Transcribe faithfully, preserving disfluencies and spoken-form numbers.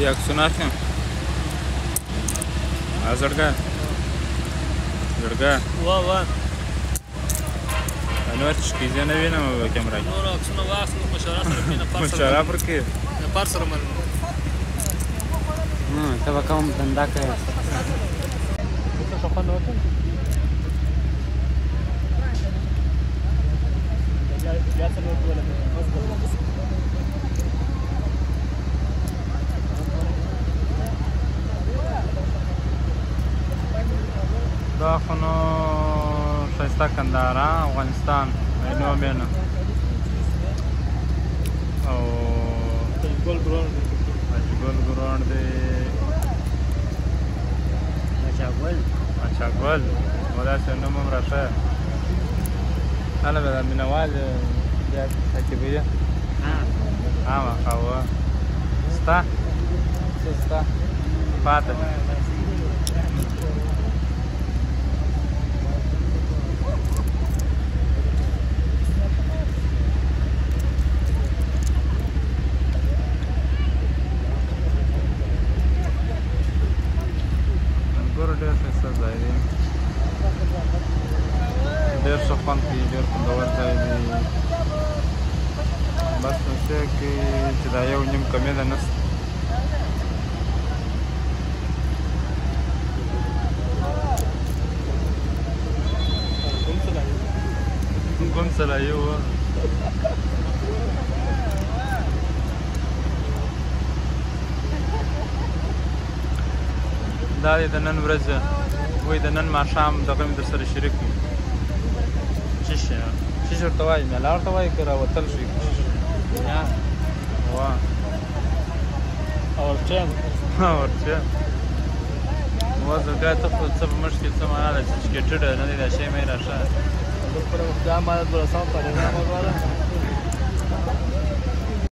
دې عکسونه اخلم ها زړګه زړګه وا وا انور چکیزه نه وینم په کیمرا کې نور عکسونه واخلو مشوره سره کینه پر سره مشوره پر کې نه پر سره مل نو ته به کوم دنده کوي څه خپل نو ته یا څه نو کوله دا خو نو ښایسته کندهار افغانستان مینو مینو او ګل ګراوند ګل ګراوند دی اچاګل اچاګل و داسې نوم هم راښه هله به دا مینهوال بیا تعقیبوي خامخا و ستا څه ستا پاته ډېر ښایسته ځای دی ډېر ښه خوند کوي ډېر خوندور ځای دی بس نو څه کې چې دا یو نیم کمې ده نسته کوم سلایي وه دا دی د نن ورځ وایي د نن ماښام دغه مې در سره شریک کړي چش چش ورته وایي میله ورته وایي که راوتل شي وا اورچین اورچین اوس زړګی ته خو څه په مټ کې څه معنا ده چې چکېټډ نه دی دا شی مې راشه دا ما د ورسام په نظام وګوره